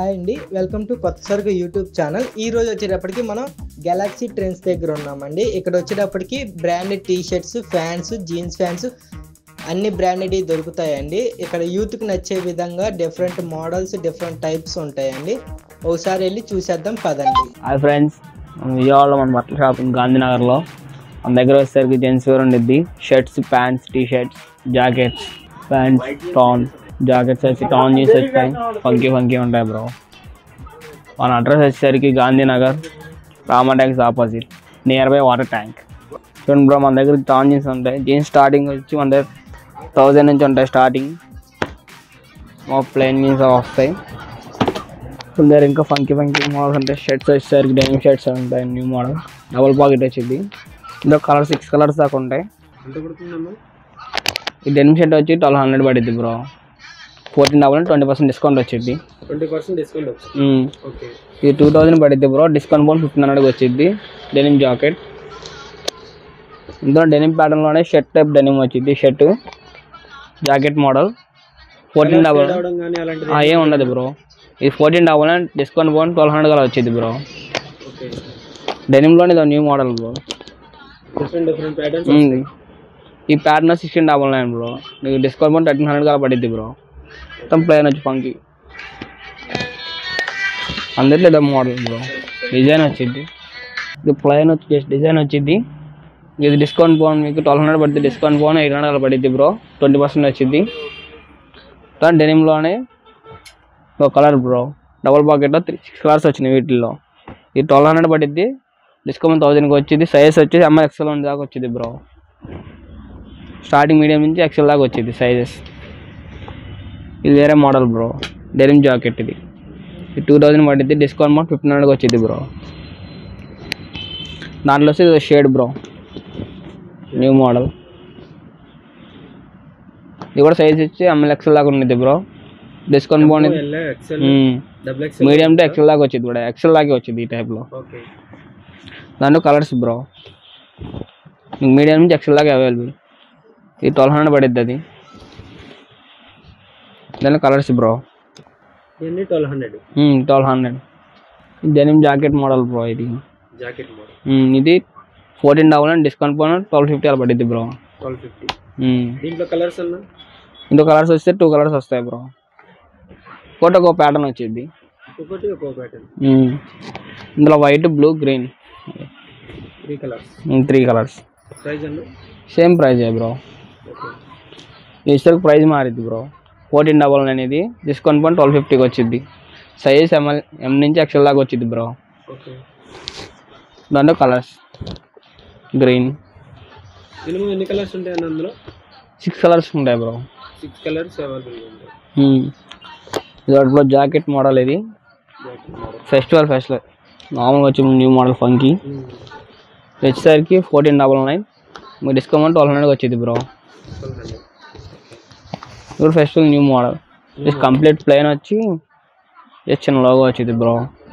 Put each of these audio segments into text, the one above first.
Hi అండి, welcome to కొత్త సరుకు యూట్యూబ్ ఛానల్. ఈ రోజు వచ్చేటప్పటికి మనం గెలాక్సీ ట్రెండ్స్ దగ్గర ఉన్నామండి. ఇక్కడ వచ్చేటప్పటికి branded T shirts, pants, jeans pants అన్ని బ్రాండెడ్ దొరుకుతాయండి. ఇక్కడ యూత్కి నచ్చే విధంగా డిఫరెంట్ మోడల్స్, డిఫరెంట్ టైప్స్ ఉంటాయండి. ఒకసారి వెళ్ళి చూసేద్దాం పదండి. హాయ్ ఫ్రెండ్స్, విజయవాడలో మన బట్టల షాప్ గాంధీనగర్లో మన దగ్గర వచ్చేసరికి జెంట్స్ వేర్ ఉండిద్ది. Shirts, pants, T shirts, jackets, pants, tan jackets వచ్చి టాన్ జీన్స్ వచ్చాయి. ఫంకీ ఉంటాయి బ్రో. మన అడ్రస్ వచ్చేసరికి Gandhinagar, Rama tanks opposite, near by water tank. చూడండి బ్రో, మన దగ్గర టాన్ జీన్స్ ఉంటాయి. జీన్స్ స్టార్టింగ్ వచ్చి మన దగ్గర 1000 నుంచి ఉంటాయి స్టార్టింగ్. ప్లెయిన్ జీన్స్ వస్తాయి. మన దగ్గర ఇంకా ఫంకీ మోడల్స్ ఉంటాయి. షర్ట్స్ వచ్చేసరికి డెనిమ్ షర్ట్స్ ఉంటాయి. న్యూ మోడల్ డబుల్ పాకెట్ వచ్చింది. ఇందులో కలర్స్ 6 కలర్స్ దాకా ఉంటాయి. ఈ డెనిమ్ షర్ట్ వచ్చి 1200 పడుద్ది బ్రో. 14,000 20% డిస్కౌంట్ వచ్చింది. 20% డిస్కౌంట్ వచ్చింది. ఇది 2000 పడుద్ది బ్రో. డిస్కౌంట్ పోను 1500 వచ్చింది. Denim jacket. ఇందులో డెనిమ్ ప్యాటర్న్లోనే షర్ట్ టైప్ డెనిమ్ వచ్చింది. షర్ట్ జాకెట్ మోడల్ 14,000 ఏం ఉండదు బ్రో. ఇది 14,000 డిస్కౌంట్ పోను 1200 అలా వచ్చింది బ్రో. డెనిమ్లోనే ఇది న్యూ మోడల్ బ్రో. ఈ ప్యాటర్న్ 16,900 బ్రో. నీకు డిస్కౌంట్ పోను 1300 అలా పడుద్ది బ్రో. మొత్తం ప్లెయిన్ వచ్చి ఫంకీ అందరిలో ఏదో మోడల్ బ్రో. డిజైన్ వచ్చింది. ఇది ప్లెయిన్ వచ్చి జస్ట్ డిజైన్ వచ్చింది. ఇది డిస్కౌంట్ పోను మీకు 1200 పడుతుంది. డిస్కౌంట్ పోను 800 అలా పడుద్ది బ్రో. 20% వచ్చింది. డెనిమ్లోనే ఒక కలర్ బ్రో. డబుల్ పాకెట్లో 6 కలర్స్ వచ్చినాయి. వీటిల్లో ఇది 1200 పడుద్ది. డిస్కౌంట్ 1000కి వచ్చింది. సైజ్ వచ్చి XL దాకా వచ్చింది బ్రో. స్టార్టింగ్ మీడియం నుంచి XL దాకా వచ్చింది సైజెస్. ఇది వేరే మోడల్ బ్రో. డెనిమ్ జాకెట్ ఇది 2000 పడుద్ది. డిస్కౌంట్ అమౌంట్ 1500 వచ్చింది బ్రో. దాంట్లో వచ్చి ఇది షేడ్ బ్రో, న్యూ మోడల్. ఇది కూడా సైజ్ వచ్చి XL దాకా ఉన్నది బ్రో. డిస్కౌంట్ బాగుంది. మీడియం టు XL దాకా వచ్చింది కూడా. XL దాకా వచ్చింది ఈ టైప్లో. దాంట్లో కలర్స్ బ్రో. మీడియం నుంచి XL దాకా అవైలబుల్. ఇది 1200 పడుద్ది. అది దాంట్లో colours bro. 1200 denim jacket model bro. ఇది జాకెట్ మోడల్. ఇది 14,000 డిస్కౌంట్ పోను 1250 అలా పడుద్ది బ్రో. 1250. దీంట్లో కలర్స్ అన్నా? ఇంకో కలర్స్ వస్తే 2 కలర్స్ వస్తాయి బ్రో. ఒక ప్యాటర్న్ వచ్చింది. ఇందులో white, blue, green 3 colours. Price అన్నా? Same price bro. ఈ ప్రైజ్ మారిద్ది బ్రో. 14,900 ఇది. డిస్కౌంట్ పోను 1250కి వచ్చింది. సైజ్ M నుంచి XL దాకా వచ్చింది బ్రో. దాంట్లో కలర్స్ గ్రీన్. ఎన్ని కలర్స్ ఉంటాయి అన్న అందులో? 6 కలర్స్ ఉంటాయి బ్రో. 6 కలర్స్ అవైలబుల్ ఉంటాయి. దాంట్లో జాకెట్ మోడల్. ఇది ఫెస్టివల్ నార్మల్గా వచ్చి న్యూ మోడల్ ఫంకీ. వచ్చేసరికి 14,900 మీకు డిస్కౌంట్ 1200 వచ్చింది బ్రో. ఇప్పుడు festival new model. Just complete plain వచ్చి జస్ట్ చిన్న లోగో వచ్చింది బ్రో.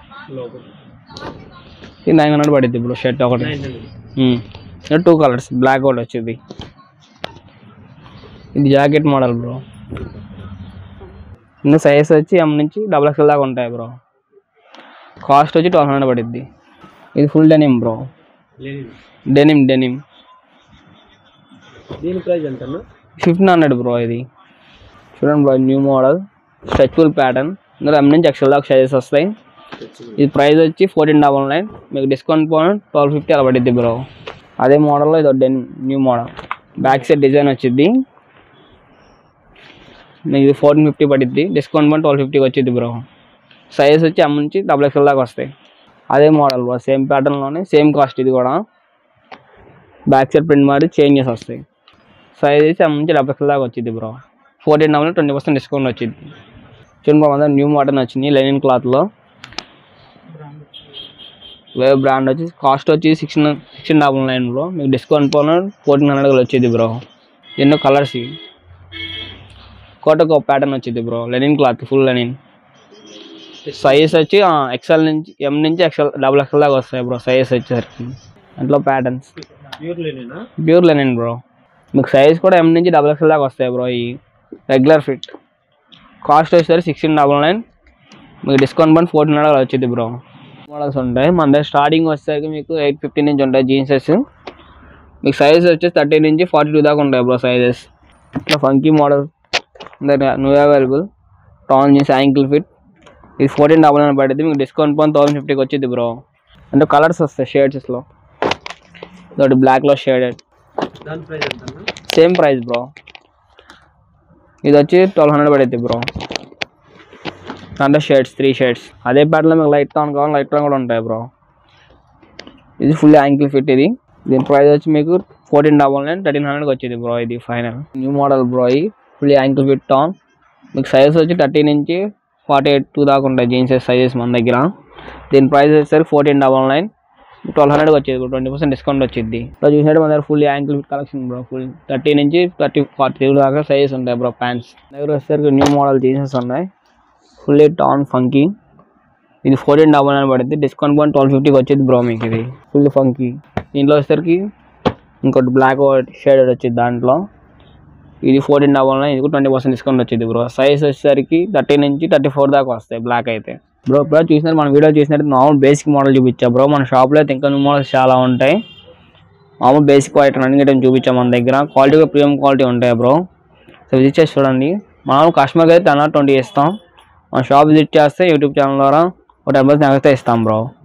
ఇది 900 పడుద్ది బ్రో. షర్ట్ ఒకటి 2 కలర్స్, బ్లాక్ ఒకటి వచ్చింది. ఇది జాకెట్ మోడల్ బ్రో. ఇంకా సైజ్ వచ్చి M నుంచి XXL దాకా ఉంటాయి బ్రో. కాస్ట్ వచ్చి 1200 పడుద్ది. ఇది ఫుల్ డెనిమ్ బ్రో. డెనిమ్ దీని ప్రైస్ ఎంత? 1500 బ్రో. ఇది చూడండి bro, new model stretch full pattern. ఇందులో M నుంచి XL దాకా సైజెస్ వస్తాయి. ఇది ప్రైస్ వచ్చి 14,900 మీకు డిస్కౌంట్ పోను 1250 అలా పడుద్ది బ్రో. అదే మోడల్లో ఇది denim new model. Back side design వచ్చింది. మీకు ఇది 1450 పడుద్ది. డిస్కౌంట్ పోను 1250కి వచ్చింది బ్రో. సైజ్ వచ్చి M నుంచి XXL దాకా వస్తాయి. అదే మోడల్ బ్రో. సేమ్ ప్యాటర్న్లోనే సేమ్ కాస్ట్. ఇది కూడా బ్యాక్ సైడ్ ప్రింట్ మారి చేంజెస్ వస్తాయి. సైజ్ వచ్చి M నుంచి XXL దాకా వచ్చింది బ్రో. 14,900 20% డిస్కౌంట్ వచ్చింది. చూడండి బ్రో, న్యూ మోడల్ వచ్చింది లెనిన్ క్లాత్లో. వేవ్ బ్రాండ్ వచ్చి కాస్ట్ వచ్చి 16,900 బ్రో. మీకు డిస్కౌంట్ పోను 1400 వచ్చింది బ్రో. ఎన్నో కలర్స్. ఒక ప్యాటర్న్ వచ్చింది bro. Linen cloth, full linen. Size వచ్చి XL నుంచి M నుంచి XXL దాకా వస్తాయి బ్రో. సైజ్ వచ్చేసరికి దాంట్లో ప్యాటర్న్స్ ప్యూర్ లెనిన్ బ్రో. మీకు సైజ్ కూడా M నుంచి XXL దాకా వస్తాయి బ్రో. ఈ రెగ్యులర్ ఫిట్. కాస్ట్ వచ్చేసరికి 16,900 మీకు డిస్కౌంట్ పని 1400 వచ్చింది బ్రో. మోడల్స్ ఉంటాయి మన దగ్గర. స్టార్టింగ్ వచ్చేసరికి మీకు 850 నుంచి ఉంటాయి జీన్సెస్. మీకు సైజెస్ వచ్చేసి 30 నుంచి 42 దాకా ఉంటాయి బ్రో సైజెస్. ఇట్లా funky model new available. Tan jeans ankle fit. ఇది 1499 పడుతుంది. మీకు డిస్కౌంట్ పని 1050కి వచ్చింది బ్రో. అంటే కలర్స్ వస్తాయి షేడ్స్లో. ఇదొకటి బ్లాక్లో షేడెడ్. దాని ప్రైస్ ఎంత అన్న? Same price bro. ఇది వచ్చి 1200 పడుతుంది బ్రో. అంటే షేడ్స్ 3 షేడ్స్. అదే ప్యాటర్న్లో మీకు లైట్ టాన్ కావాలి, లైట్ టాన్ కూడా ఉంటాయి బ్రో. ఇది ఫుల్ యాంకిల్ ఫిట్. ఇది దీని ప్రైస్ వచ్చి మీకు 1499 1300కి వచ్చింది బ్రో. ఇది ఫైనల్ న్యూ మోడల్ బ్రో. ఇది ఫుల్ యాంకిల్ ఫిట్ టాన్. మీకు సైజెస్ వచ్చి 30 నుంచి 48 దాకా ఉంటాయి జీన్సెస్ సైజెస్ మన దగ్గర. దీని ప్రైస్ వచ్చేసరికి 1499 1200కి వచ్చేది బ్రో. 20% డిస్కౌంట్ వచ్చింది. ఇలా చూసినట్టు మన దగ్గర full ankle fit collection bro. Full 30 నుంచి 40 దాకా సైజెస్ ఉంటాయి బ్రో. ప్యాంట్స్ దగ్గర వచ్చేసరికి న్యూ మోడల్ జీన్సెస్ ఉన్నాయి. Fully tan funky. ఇది 1499 పడుతుంది. డిస్కౌంట్ పని 1250కి వచ్చింది బ్రో మీకు. ఇది ఫుల్ ఫంకీ. దీంట్లో వచ్చేసరికి ఇంకోటి బ్లాక్ షేడెడ్ వచ్చింది దాంట్లో. ఇది 1499. ఇది 20% డిస్కౌంట్ వచ్చింది బ్రో. సైజ్ వచ్చేసరికి 30 నుంచి 34 దాకా వస్తాయి బ్లాక్ అయితే బ్రో. ఇప్పుడు చూసినట్టు మన వీడియో చూసినట్టు మామూలు బేసిక్ మోడల్ చూపించా బ్రో. మన షాప్లో అయితే ఇంకా న్యూ మోడల్స్ చాలా ఉంటాయి. మామూలు బేసిక్ క్వాలిటీ రన్నింగ్ ఐటమ్ చూపించాం మన దగ్గర. క్వాలిటీ కూడా ప్రీమియం క్వాలిటీ ఉంటాయి బ్రో. సో విజిట్ చేసి చూడండి. మనం కస్టమర్కి అయితే 10/20 ఇస్తాం. మన షాప్ విజిట్ చేస్తే యూట్యూబ్ ఛానల్ ద్వారా ఒక 10% ఇస్తాం బ్రో.